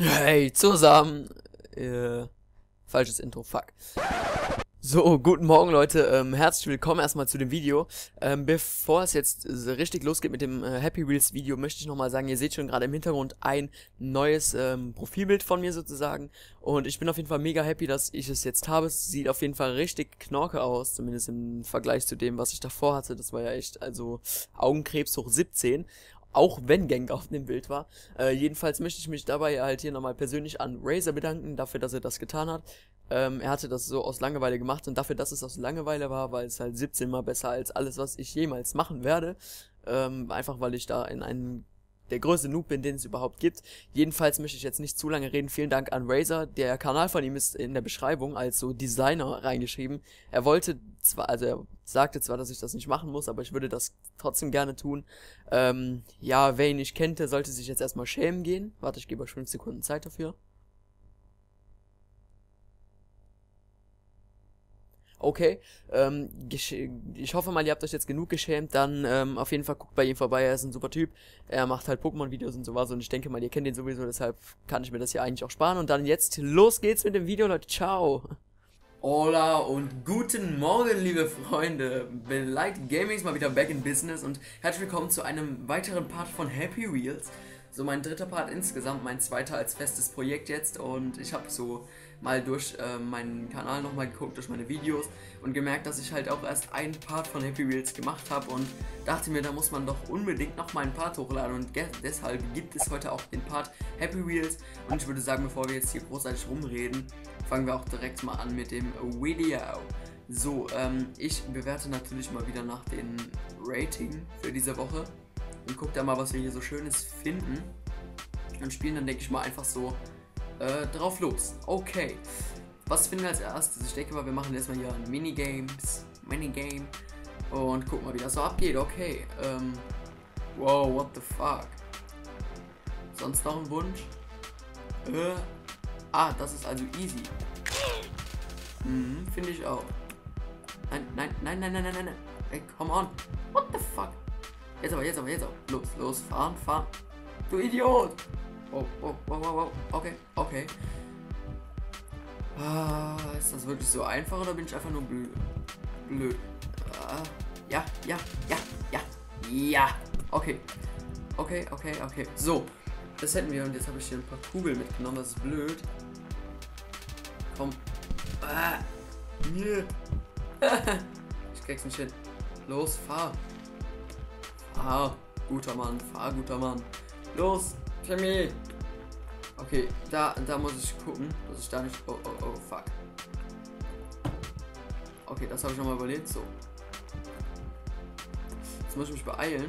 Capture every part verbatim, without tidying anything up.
Hey zusammen. Äh, falsches Intro, fuck. So, guten Morgen Leute, ähm, herzlich willkommen erstmal zu dem Video. Ähm, bevor es jetzt äh, richtig losgeht mit dem äh, Happy Wheels Video, möchte ich nochmal sagen, ihr seht schon gerade im Hintergrund ein neues ähm, Profilbild von mir sozusagen. Und ich bin auf jeden Fall mega happy, dass ich es jetzt habe. Es sieht auf jeden Fall richtig knorke aus, zumindest im Vergleich zu dem, was ich davor hatte. Das war ja echt, also Augenkrebs hoch siebzehn. Auch wenn Gang auf dem Bild war. Äh, jedenfalls möchte ich mich dabei halt hier nochmal persönlich an Razer bedanken, dafür, dass er das getan hat. Ähm, er hatte das so aus Langeweile gemacht und dafür, dass es aus Langeweile war, weil es halt siebzehn mal besser als alles, was ich jemals machen werde. Ähm, einfach weil ich da in einem der größte Noob bin, den es überhaupt gibt. Jedenfalls möchte ich jetzt nicht zu lange reden. Vielen Dank an Razer. Der Kanal von ihm ist in der Beschreibung als so Designer reingeschrieben. Er wollte zwar, also er sagte zwar, dass ich das nicht machen muss, aber ich würde das trotzdem gerne tun. Ähm, ja, wer ihn nicht kennt, der sollte sich jetzt erstmal schämen gehen. Warte, ich gebe euch fünf Sekunden Zeit dafür. Okay, ähm, ich hoffe mal, ihr habt euch jetzt genug geschämt, dann ähm, auf jeden Fall guckt bei ihm vorbei, er ist ein super Typ, er macht halt Pokémon-Videos und sowas und ich denke mal, ihr kennt ihn sowieso, deshalb kann ich mir das hier eigentlich auch sparen und dann jetzt los geht's mit dem Video, Leute, ciao! Hola und guten Morgen, liebe Freunde, Belight Gaming ist mal wieder back in business und herzlich willkommen zu einem weiteren Part von Happy Wheels. So mein dritter Part insgesamt, mein zweiter als festes Projekt jetzt und ich habe so mal durch äh, meinen Kanal nochmal geguckt, durch meine Videos und gemerkt, dass ich halt auch erst einen Part von Happy Wheels gemacht habe und dachte mir, da muss man doch unbedingt noch mal einen Part hochladen und deshalb gibt es heute auch den Part Happy Wheels und ich würde sagen, bevor wir jetzt hier großartig rumreden, fangen wir auch direkt mal an mit dem Video. So, ähm, ich bewerte natürlich mal wieder nach den Rating für diese Woche und guck da mal, was wir hier so Schönes finden und spielen dann, denke ich mal, einfach so äh, drauf los. Okay, was finden wir als erstes? Ich denke mal, wir machen erstmal hier ein Minigames, Minigame und gucken mal, wie das so abgeht. Okay, ähm, wow, what the fuck? Sonst noch ein Wunsch? Äh, ah, das ist also easy. Mhm, finde ich auch. Nein, nein, nein, nein, nein, nein, nein, nein. Hey, come on. What the fuck? Jetzt aber, jetzt aber, jetzt aber. Los, los, fahren, fahren. Du Idiot. Oh, oh, oh, oh, oh. Okay, okay. Ah, ist das wirklich so einfach oder bin ich einfach nur blöd? Blöd. Ah, ja, ja, ja, ja, ja. Okay. Okay, okay, okay. So. Das hätten wir und jetzt habe ich hier ein paar Kugeln mitgenommen. Das ist blöd. Komm. Ah. Nee. Ich krieg's nicht hin. Los, fahr. Fahr. Guter Mann, fahr, guter Mann. Los, Timmy. Okay, da, da muss ich gucken, dass ich da nicht... Oh, oh, oh, fuck. Okay, das habe ich nochmal überlebt. So. Jetzt muss ich mich beeilen.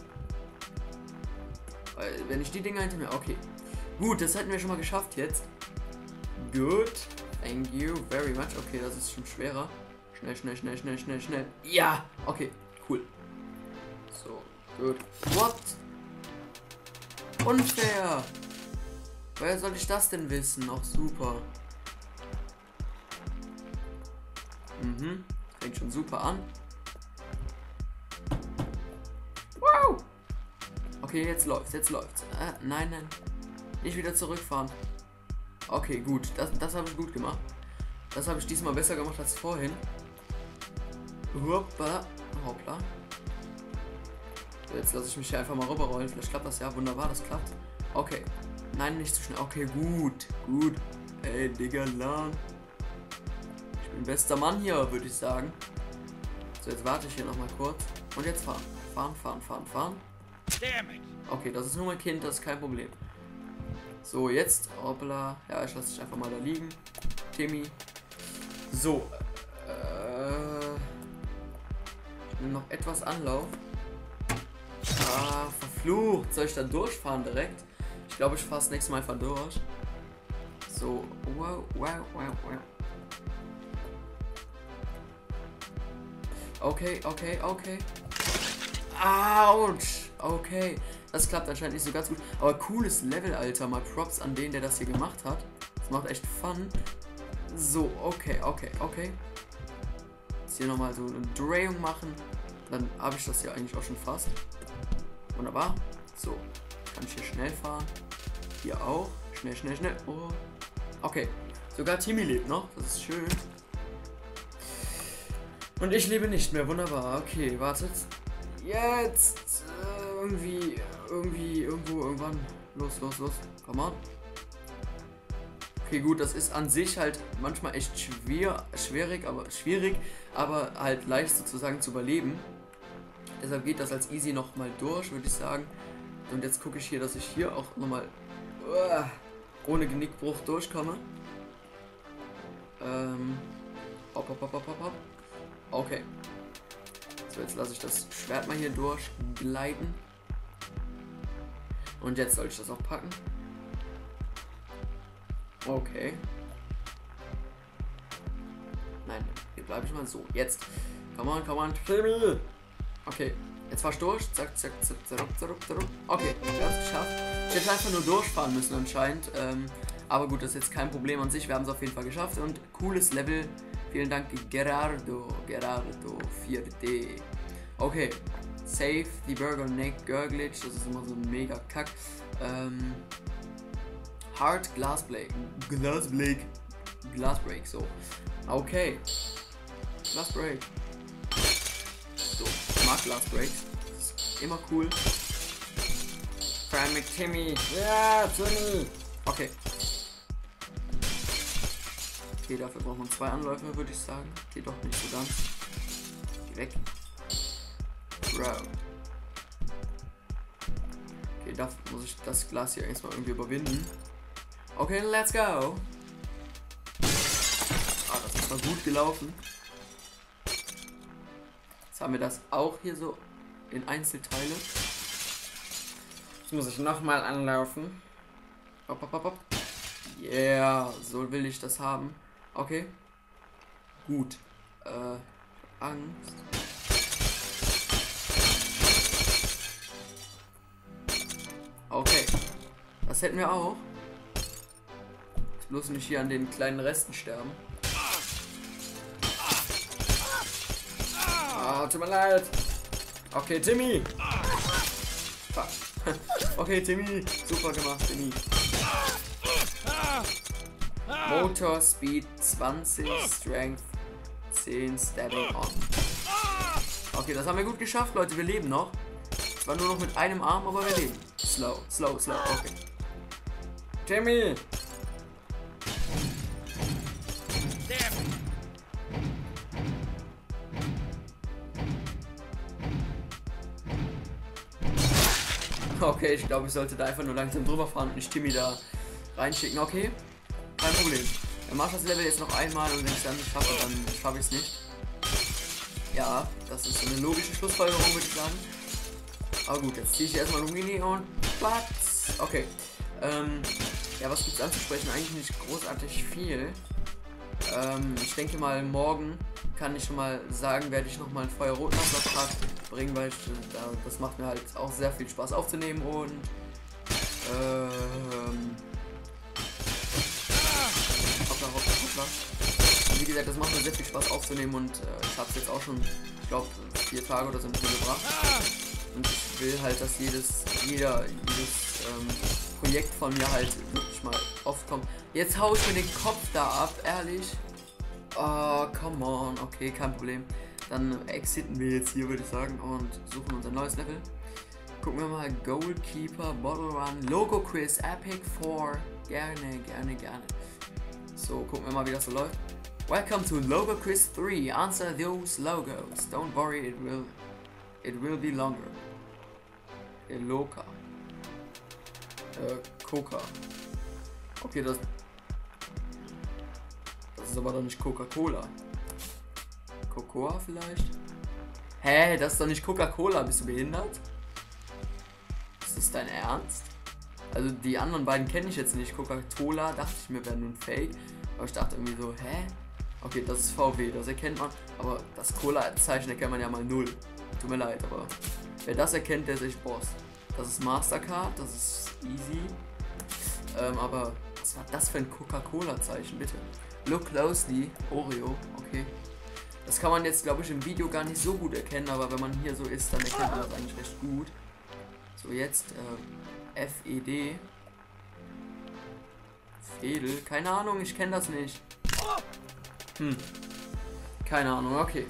Weil, wenn ich die Dinger hinter mir... Okay. Gut, das hätten wir schon mal geschafft jetzt. Good. Thank you very much. Okay, das ist schon schwerer. Schnell, schnell, schnell, schnell, schnell, schnell. Ja! Okay, cool. So, gut. What? Unfair! Woher soll ich das denn wissen? Auch super. Mhm. Fängt schon super an. Wow! Okay, jetzt läuft's, jetzt läuft's. Äh, nein, nein. Nicht wieder zurückfahren. Okay, gut. Das, das habe ich gut gemacht. Das habe ich diesmal besser gemacht als vorhin. Hoppla. Hoppla. So, jetzt lasse ich mich hier einfach mal rüberrollen. Vielleicht klappt das ja. Wunderbar, das klappt. Okay. Nein, nicht zu schnell. Okay, gut. Gut. Ey, Digga, Lan. Ich bin bester Mann hier, würde ich sagen. So, jetzt warte ich hier nochmal kurz. Und jetzt fahren. Fahren, fahren, fahren, fahren. Okay, das ist nur mein Kind, das ist kein Problem. So, jetzt. Hoppla. Ja, ich lasse dich einfach mal da liegen. Timmy. So. Äh. Ich nehme noch etwas Anlauf. Ah, verflucht. Soll ich da durchfahren direkt? Ich glaube, ich fahre das nächste Mal einfach durch. So, wow, wow, wow, wow. Okay, okay, okay. Autsch. Okay, das klappt anscheinend nicht so ganz gut. Aber cooles Level, Alter. Mal Props an den, der das hier gemacht hat. Das macht echt Fun. So, okay, okay, okay. Jetzt hier nochmal so eine Drehung machen. Dann habe ich das hier eigentlich auch schon fast. Wunderbar. So, kann ich hier schnell fahren. Hier auch. Schnell, schnell, schnell. Oh. Okay. Sogar Timmy lebt noch. Das ist schön. Und ich lebe nicht mehr. Wunderbar. Okay, wartet. Jetzt. Äh, irgendwie. Irgendwie. Irgendwo. Irgendwann. Los, los, los. Come on. Okay, gut. Das ist an sich halt manchmal echt schwer, schwierig, aber schwierig, aber halt leicht sozusagen zu überleben. Deshalb geht das als easy nochmal durch, würde ich sagen. Und jetzt gucke ich hier, dass ich hier auch nochmal uh, ohne Genickbruch durchkomme. Ähm. Hopp, hopp, hopp, hopp, hopp, hopp. Okay. So, jetzt lasse ich das Schwert mal hier durchgleiten. Und jetzt soll ich das auch packen. Okay. Nein, hier bleibe ich mal so. Jetzt. Come on, come on. Timmy. Okay. Jetzt fahrst du durch. Zack, zack, zack, zack, zack, zack. Okay, wir haben es geschafft. Ich hätte einfach nur durchfahren müssen anscheinend. Ähm, aber gut, das ist jetzt kein Problem an sich. Wir haben es auf jeden Fall geschafft. Und cooles Level. Vielen Dank, Gerardo. Gerardo vier D. Okay. Save the Burger Neck Gurglitch. Das ist immer so ein mega Kack. Ähm, Hard Glass Break. Glass Break. Glass Break, so. Okay. Glass Break. So, ich mag Glass Breaks. Ist immer cool. Fry mit Timmy. Ja, Timmy. Okay. Okay, dafür braucht man zwei Anläufe, würde ich sagen. Geht doch nicht so ganz. Geh weg. Bro. Okay, dafür muss ich das Glas hier erstmal irgendwie überwinden. Okay, let's go. Ah, das ist mal gut gelaufen. Jetzt haben wir das auch hier so in Einzelteile. Jetzt muss ich nochmal anlaufen. Hopp, hopp, hopp, hopp. Yeah, so will ich das haben. Okay. Gut. Äh, Angst. Okay. Das hätten wir auch. Jetzt bloß nicht hier an den kleinen Resten sterben. Ah, tut mir leid. Okay, Timmy. Fuck. Okay, Timmy. Super gemacht, Timmy. Motor Speed zwanzig, Strength zehn, Stabbing on. Okay, das haben wir gut geschafft, Leute. Wir leben noch. Zwar nur noch mit einem Arm, aber wir leben. Slow, slow, slow. Okay. Timmy. Okay, ich glaube, ich sollte da einfach nur langsam drüber fahren und nicht Timmy da reinschicken. Okay, kein Problem. Dann mach ich das Level jetzt noch einmal und wenn ich es dann nicht schaffe, dann schaffe ich es nicht. Ja, das ist so eine logische Schlussfolgerung, würde ich sagen. Aber gut, jetzt ziehe ich erstmal Lumini und Platz. Okay. Ähm, ja, was gibt's anzusprechen? Eigentlich nicht großartig viel. Ähm, ich denke mal, morgen kann ich schon mal sagen, werde ich nochmal einen Feuerrotmaster-Part bringen, weil ich, äh, das macht mir halt auch sehr viel Spaß aufzunehmen und ähm, hoppla, hoppla, hoppla. Wie gesagt, das macht mir sehr viel Spaß aufzunehmen und äh, ich habe es jetzt auch schon, ich glaube, vier Tage oder so nicht mehr gebracht. Und ich will halt, dass jedes, jeder, jedes ähm, Projekt von mir halt wirklich mal oft kommt. Jetzt hau ich mir den Kopf da ab, ehrlich. Oh, come on. Okay, kein Problem. Dann exiten wir jetzt hier, würde ich sagen, und suchen unser neues Level. Gucken wir mal. Goalkeeper, Bottle Run, Logo Quiz, Epic vier. Gerne, gerne, gerne. So, gucken wir mal, wie das so läuft. Welcome to Logo Quiz three. Answer those logos. Don't worry, it will, it will be longer. Eloka. Äh, Coca. Okay, das... Das ist aber doch nicht Coca-Cola. Cocoa vielleicht? Hä, das ist doch nicht Coca-Cola. Bist du behindert? Ist das dein Ernst? Also die anderen beiden kenne ich jetzt nicht. Coca-Cola dachte ich mir wäre nun Fake. Aber ich dachte irgendwie so, hä? Okay, das ist V W, das erkennt man. Aber das Cola-Zeichen erkennt man ja mal null. Tut mir leid, aber wer das erkennt, der ist echt Boss. Das ist Mastercard, das ist easy. Ähm, aber was war das für ein Coca-Cola-Zeichen, bitte? Look closely, Oreo, okay. Das kann man jetzt, glaube ich, im Video gar nicht so gut erkennen, aber wenn man hier so ist, dann erkennt man das eigentlich recht gut. So, jetzt äh, F E D. Edel? Keine Ahnung, ich kenne das nicht. Hm. Keine Ahnung, okay.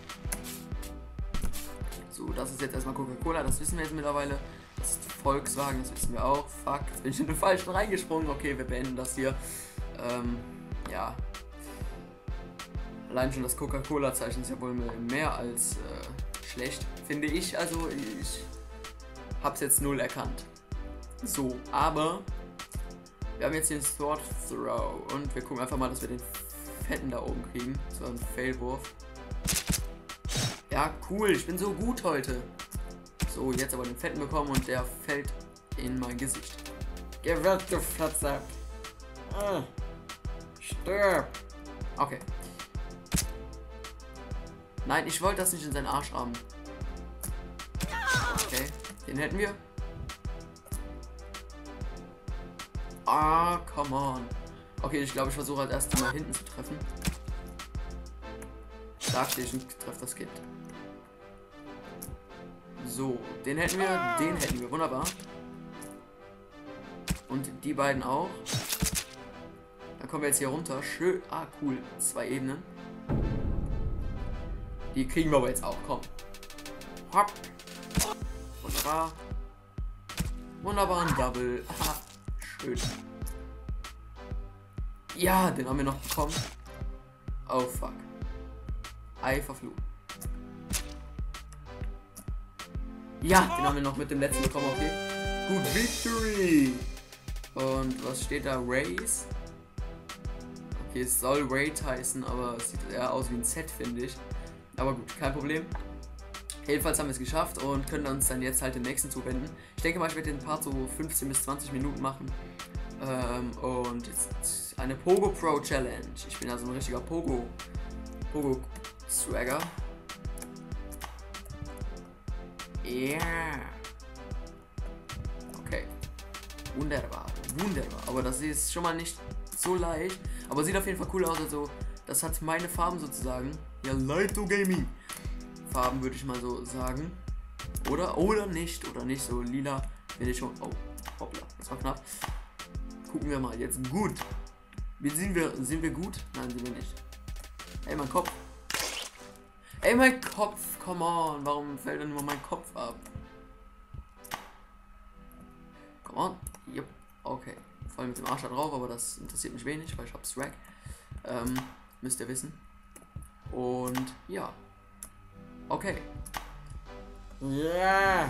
So, das ist jetzt erstmal Coca-Cola, das wissen wir jetzt mittlerweile. Das ist Volkswagen, das wissen wir auch. Fuck, jetzt bin ich in den falschen reingesprungen. Okay, wir beenden das hier. Ähm, ja. Allein schon das Coca-Cola-Zeichen ist ja wohl mehr als äh, schlecht, finde ich. Also, ich hab's jetzt null erkannt. So, aber wir haben jetzt den Sword Throw und wir gucken einfach mal, dass wir den Fetten da oben kriegen. So ein Failwurf. Ja, cool, ich bin so gut heute. So, jetzt aber den Fetten bekommen und der fällt in mein Gesicht. Geh weg, du Flatzer. Ah, stirb. Okay. Nein, ich wollte das nicht in seinen Arsch rammen. Okay, den hätten wir. Ah, come on. Okay, ich glaube, ich versuche halt erst mal hinten zu treffen. Sagte ich und treffe das Kind. So, den hätten wir, den hätten wir, wunderbar. Und die beiden auch. Dann kommen wir jetzt hier runter. Schön, ah cool, zwei Ebenen. Die kriegen wir aber jetzt auch, komm. Hopp. Wunderbar. Wunderbar, ein Double. Aha, schön. Ja, den haben wir noch bekommen. Oh fuck. Ei verflucht. Ja, den haben wir noch mit dem letzten bekommen, okay. Gut, Victory! Und was steht da? Race? Okay, es soll Raid heißen, aber es sieht eher aus wie ein Z, finde ich. Aber gut, kein Problem. Jedenfalls haben wir es geschafft und können uns dann jetzt halt den nächsten zuwenden. Ich denke mal, ich werde den Part so fünfzehn bis zwanzig Minuten machen. Ähm, und jetzt eine Pogo Pro Challenge. Ich bin also ein richtiger Pogo. Pogo Swagger. Yeah. Okay. Wunderbar. Wunderbar. Aber das ist schon mal nicht so leicht. Aber sieht auf jeden Fall cool aus. Also, das hat meine Farben sozusagen. Ja, Lighto Gaming. Farben würde ich mal so sagen. Oder? Oder nicht. Oder nicht. So lila. Finde ich schon. Oh. Hoppla. Das war knapp. Gucken wir mal. Jetzt gut. Wie sind wir? Sind wir gut? Nein, sind wir nicht. Ey, mein Kopf. Ey, mein Kopf. Come on. Warum fällt denn immer mein Kopf ab? Come on. Yep. Okay. Voll mit dem Arsch da drauf, aber das interessiert mich wenig, weil ich hab Swag. Ähm, müsst ihr wissen. Und ja. Okay. Ja. Yeah.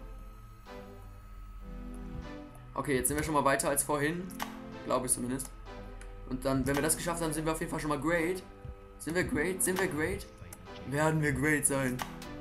Okay, jetzt sind wir schon mal weiter als vorhin. Glaube ich zumindest. Und dann, wenn wir das geschafft haben, sind wir auf jeden Fall schon mal great. Sind wir great? Sind wir great? Werden wir great sein?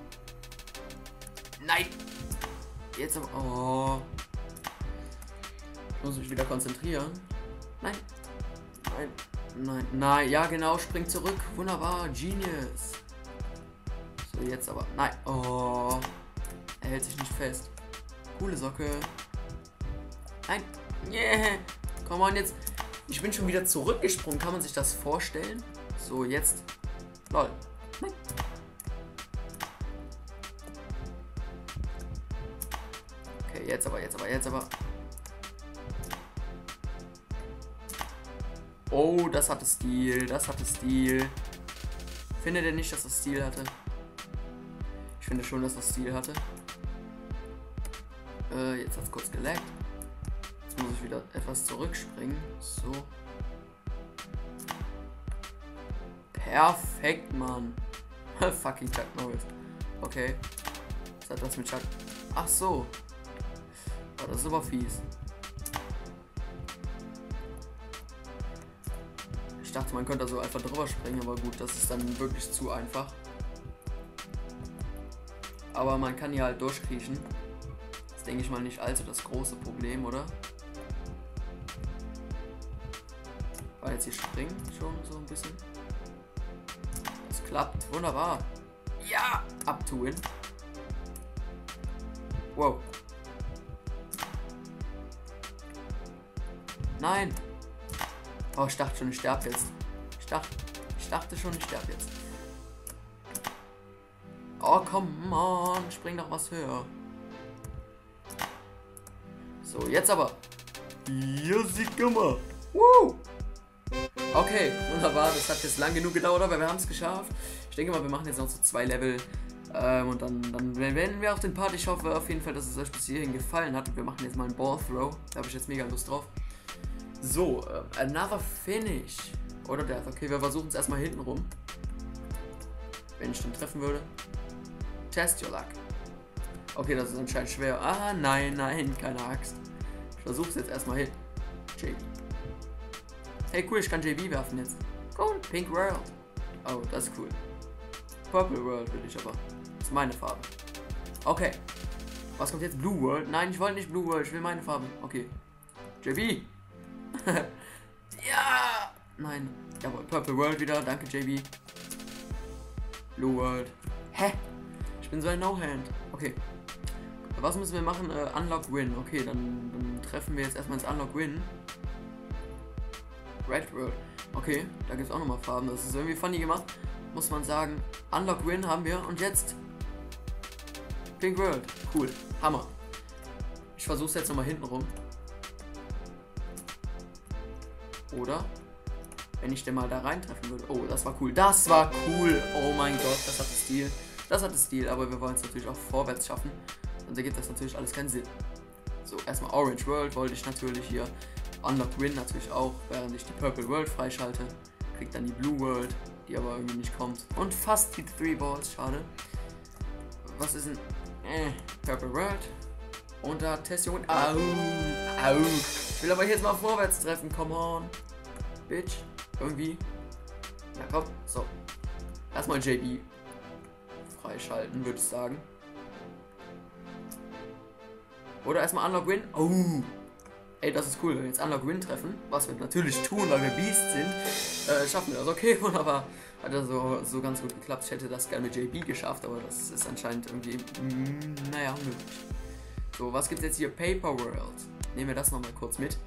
Nein! Jetzt aber. Oh. Ich muss mich wieder konzentrieren. Nein. Nein. Nein. Nein. Ja, genau. Spring zurück. Wunderbar. Genius. So, jetzt aber. Nein. Oh. Er hält sich nicht fest. Coole Socke. Nein. Yeah. Komm on, jetzt. Ich bin schon wieder zurückgesprungen. Kann man sich das vorstellen? So, jetzt. Lol. Nein. Okay, jetzt aber, jetzt aber, jetzt aber. Oh, das hatte Stil. Das hatte Stil. Findet ihr nicht, dass das Stil hatte? Ich finde schon, dass das Stil hatte. Äh, jetzt hat es kurz gelaggt. Jetzt muss ich wieder etwas zurückspringen. So. Perfekt, Mann. Fucking Chuck Norris. Okay. Was hat das mit Chuck? Ach so. Oh, das ist aber fies. Ich dachte, man könnte da so einfach drüber springen, aber gut, das ist dann wirklich zu einfach. Aber man kann hier halt durchkriechen. Das denke ich mal nicht allzu das große Problem, oder? Weil jetzt hier springen schon so ein bisschen. Das klappt, wunderbar. Ja, up to win. Wow. Nein. Oh, ich dachte schon, ich sterbe jetzt. Ich dachte, ich dachte schon, ich sterbe jetzt. Oh, come on. Spring doch was höher. So, jetzt aber. Ja, sieh mal. Woo! Okay, wunderbar. Das hat jetzt lang genug gedauert, aber wir haben es geschafft. Ich denke mal, wir machen jetzt noch so zwei Level. Ähm, und dann, dann beenden wir auch den Part. Ich hoffe auf jeden Fall, dass es euch bis hierhin gefallen hat. Und wir machen jetzt mal einen Ball Throw. Da habe ich jetzt mega Lust drauf. So, äh, another finish. Oder der. Okay, wir versuchen es erstmal hinten rum. Wenn ich den treffen würde. Test your luck. Okay, das ist anscheinend schwer. Ah, nein, nein, keine Axt. Ich versuche es jetzt erstmal hin. J B. Hey, cool, ich kann J B werfen jetzt. Cool, Pink World. Oh, das ist cool. Purple World will ich aber. Das ist meine Farbe. Okay. Was kommt jetzt? Blue World? Nein, ich wollte nicht Blue World. Ich will meine Farbe. Okay. J B. Ja. Nein. Jawohl. Purple World wieder. Danke, J B. Blue World. Hä? Ich bin so ein No-Hand. Okay. Was müssen wir machen? Uh, Unlock Win. Okay, dann, dann treffen wir jetzt erstmal ins Unlock Win. Red World. Okay, da gibt es auch nochmal Farben. Das ist irgendwie funny gemacht. Muss man sagen. Unlock Win haben wir. Und jetzt Pink World. Cool. Hammer. Ich versuche es jetzt nochmal hinten rum. Oder? Wenn ich den mal da reintreffen würde. Oh, das war cool. Das war cool. Oh mein Gott, das hatte Stil. Das hatte Stil, aber wir wollen es natürlich auch vorwärts schaffen. Und da gibt das natürlich alles keinen Sinn. So, erstmal Orange World wollte ich natürlich hier. Unlock Win natürlich auch, während ich die Purple World freischalte. Kriegt dann die Blue World, die aber irgendwie nicht kommt. Und fast die Three Balls, schade. Was ist denn? Äh, Purple World. Und da Testion. Au, au. Ich will aber jetzt mal vorwärts treffen, come on. Bitch. Irgendwie. Ja, komm, so. Erstmal J B freischalten, würde ich sagen. Oder erstmal Unlock Win. Oh. Ey, das ist cool, wenn wir jetzt Unlock Win treffen, was wir natürlich tun, weil wir Beast sind, äh, schaffen wir das. Okay, wunderbar. Hat ja so, so ganz gut geklappt. Ich hätte das gerne mit J B geschafft, aber das ist anscheinend irgendwie, mm, naja, unmöglich. So, was gibt's jetzt hier? Paper World. Nehmen wir das nochmal kurz mit.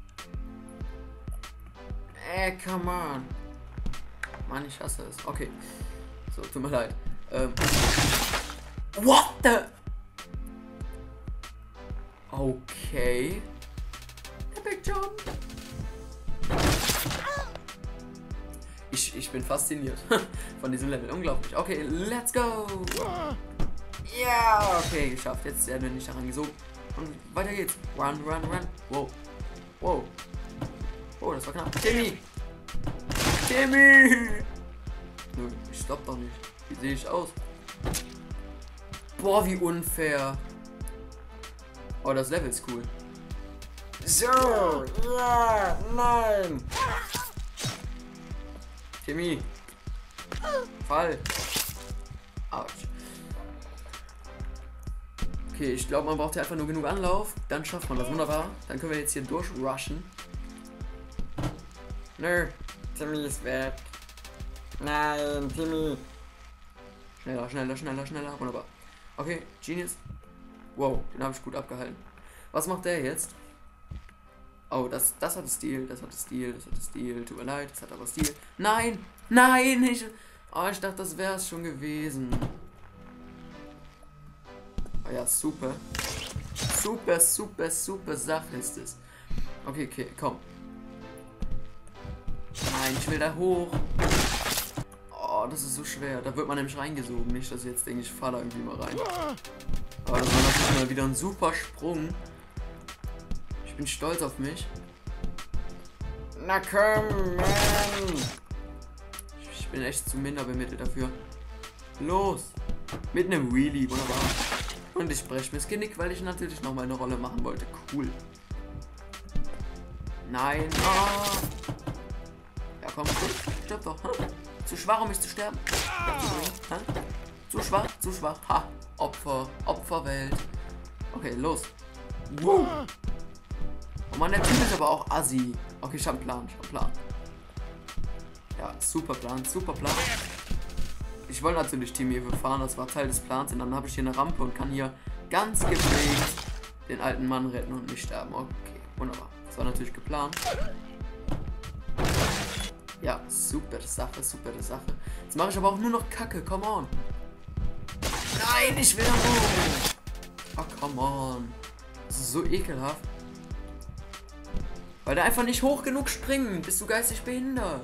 Ey, come on. Mann, ich hasse es. Okay. So, tut mir leid. Ähm. What the? Okay. Epic Jump. Ich, ich bin fasziniert von diesem Level. Unglaublich. Okay, let's go. Ja, yeah, okay, geschafft. Jetzt werden wir nicht daran gesogen. Und weiter geht's. Run, run, run. Wow. Wow. Oh, das war knapp. Timmy! Timmy! Nö, ich stopp doch nicht. Wie sehe ich aus? Boah, wie unfair. Oh, das Level ist cool. So, ja, nein. Timmy. Fall. Autsch. Okay, ich glaube, man braucht ja einfach nur genug Anlauf. Dann schafft man das wunderbar. Dann können wir jetzt hier durchrushen. Nö, Timmy ist weg. Nein, Timmy. Schneller, schneller, schneller, schneller. Wunderbar. Okay, Genius. Wow, den habe ich gut abgehalten. Was macht der jetzt? Oh, das, das hat Stil, das hat Stil, das hat Stil. Tut mir leid, das hat aber Stil. Nein, nein, ich... Oh, ich dachte, das wäre es schon gewesen. Oh ja, super. Super, super, super Sache ist es. Okay, okay, komm. Nein, ich will da hoch. Oh, das ist so schwer. Da wird man nämlich reingesogen. Nicht, dass ich jetzt denke, ich fahre da irgendwie mal rein. Aber das war natürlich mal wieder ein super Sprung. Ich bin stolz auf mich. Na komm, Mann. Ich bin echt zu minder bemittelt dafür. Los. Mit einem Wheelie, wunderbar. Und ich breche mir das Genick, weil ich natürlich noch mal eine Rolle machen wollte. Cool. Nein. Oh. Ja, komm, stirb doch. Hm? Zu schwach, um mich zu sterben. Hm? Zu schwach, zu schwach. Ha. Opfer, Opferwelt. Okay, los. Woo. Oh Mann, der Typ ist aber auch assi. Okay, ich hab einen Plan, ich hab einen Plan. Ja, super Plan, super Plan. Ich wollte natürlich Team hier fahren, das war Teil des Plans. Und dann habe ich hier eine Rampe und kann hier ganz gepflegt den alten Mann retten und nicht sterben. Okay, wunderbar. Das war natürlich geplant. Ja, super Sache, super Sache. Jetzt mache ich aber auch nur noch Kacke, come on. Nein, ich will da hoch. Oh, come on. Das ist so ekelhaft. Weil der einfach nicht hoch genug springen. Bist du geistig behindert?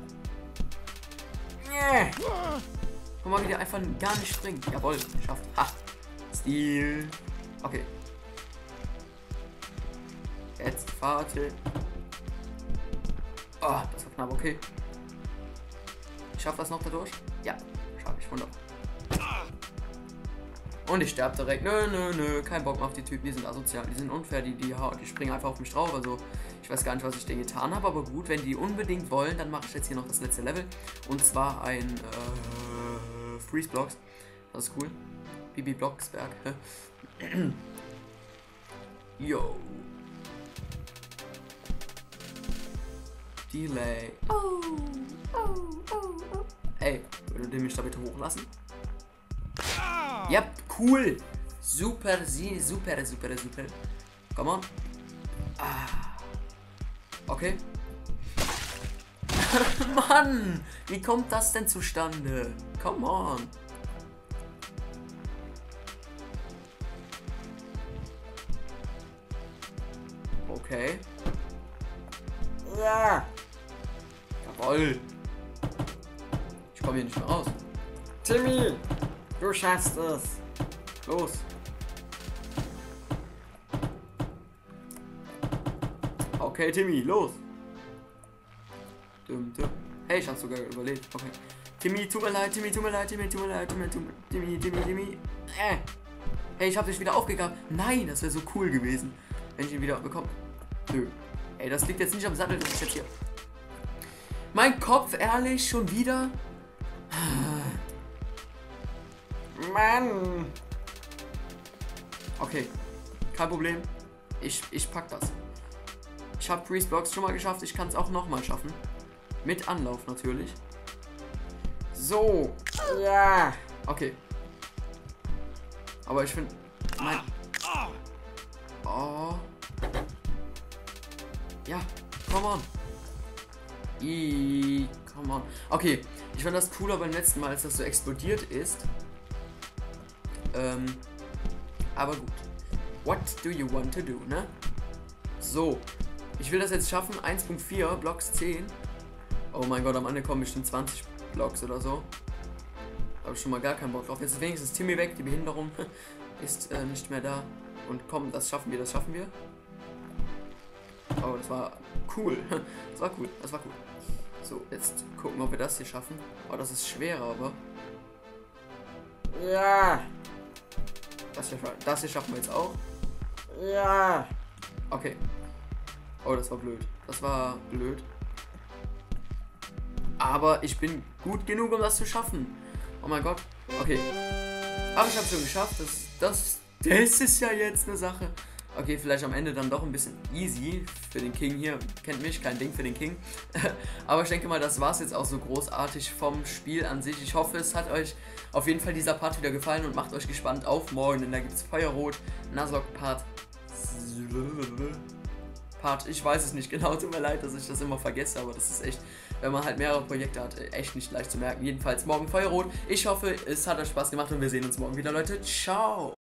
Nee. Guck mal, wie der einfach gar nicht springt. Jawohl, geschafft. Ha. Stil. Okay. Jetzt warte. Oh, das war knapp, okay. Ich schaff das noch dadurch? Ja, schaffe ich. Wunderbar. Und ich sterbe direkt. Nö, nö, nö. Kein Bock mehr auf die Typen. Die sind asozial. Die sind unfair. Die, die, die springen einfach auf mich drauf. Also, ich weiß gar nicht, was ich denen getan habe. Aber gut, wenn die unbedingt wollen, dann mache ich jetzt hier noch das letzte Level. Und zwar ein äh, Freeze Blocks. Das ist cool. Bibi Blocksberg. Yo. Delay. Oh, oh, oh, oh. Ey, würdet ihr mich da bitte hochlassen? Ja, yep, cool. Super, sie, super, super, super. Come on. Ah. Okay. Mann, wie kommt das denn zustande? Come on. Okay. Ja. Jawohl. Ich komme hier nicht mehr raus. Timmy, du schaffst es. Los. Okay, Timmy, los. Dum, dum. Hey, ich hab's sogar überlebt. Okay. Timmy, tut mir leid, Timmy, tut mir leid, Timmy, tut mir leid, Timmy, Timmy, Timmy, Timmy. Äh. Hey, ich hab dich wieder aufgegabt. Nein, das wäre so cool gewesen, wenn ich ihn wieder bekomme. Nö. Ey, das liegt jetzt nicht am Sattel, das ist jetzt hier. Mein Kopf, ehrlich, schon wieder? Mann. Okay, kein Problem. Ich, ich pack das. Ich habe Freeze Blocks schon mal geschafft, ich kann es auch nochmal schaffen. Mit Anlauf natürlich. So. Ja. Okay. Aber ich finde... Mein... Oh. Ja, come on. I, come on. Okay, ich fand das cooler beim letzten Mal, als das so explodiert ist. Ähm, aber gut. What do you want to do, ne? So, ich will das jetzt schaffen. eins Punkt vier, Blocks zehn. Oh mein Gott, am Ende kommen bestimmt zwanzig Blocks oder so. Da habe ich schon mal gar keinen Bock drauf. Jetzt ist wenigstens Timmy weg, die Behinderung ist äh, nicht mehr da. Und komm, das schaffen wir, das schaffen wir. Oh, das war cool. Das war cool, das war cool. So, jetzt gucken, ob wir das hier schaffen. Oh, das ist schwerer, aber... Ja. Das hier, das hier schaffen wir jetzt auch. Ja. Okay. Oh, das war blöd. Das war blöd. Aber ich bin gut genug, um das zu schaffen. Oh mein Gott. Okay. Aber ich habe es schon geschafft. Das, das, das ist ja jetzt eine Sache. Okay, vielleicht am Ende dann doch ein bisschen easy für den King hier. Kennt mich, kein Ding für den King. Aber ich denke mal, das war es jetzt auch so großartig vom Spiel an sich. Ich hoffe, es hat euch auf jeden Fall dieser Part wieder gefallen und macht euch gespannt auf morgen. Denn da gibt es Feuerrot, Nuzlocke Part... Part, ich weiß es nicht genau. Tut mir leid, dass ich das immer vergesse. Aber das ist echt, wenn man halt mehrere Projekte hat, echt nicht leicht zu merken. Jedenfalls morgen Feuerrot. Ich hoffe, es hat euch Spaß gemacht und wir sehen uns morgen wieder, Leute. Ciao!